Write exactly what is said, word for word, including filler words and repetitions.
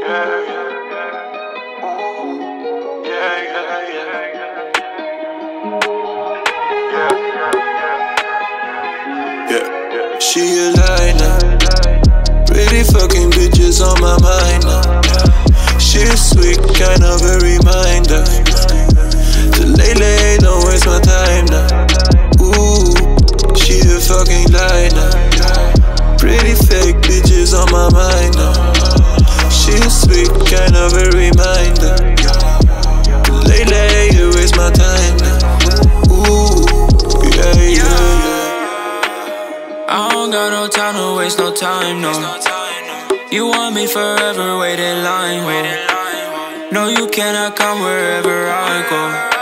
Yeah, she a lie now. Pretty fucking bitches on my mind now. She's sweet, kind of a reminder to lately, don't waste my time now. Ooh, she a fucking lie now. Pretty fake bitches on my mind now. She's sweet, kind of a reminder to lately, you waste my time now. Ooh, yeah, yeah, yeah. I don't got no time to waste no time, no. You want me forever, wait in line, no. No, you cannot come wherever I go.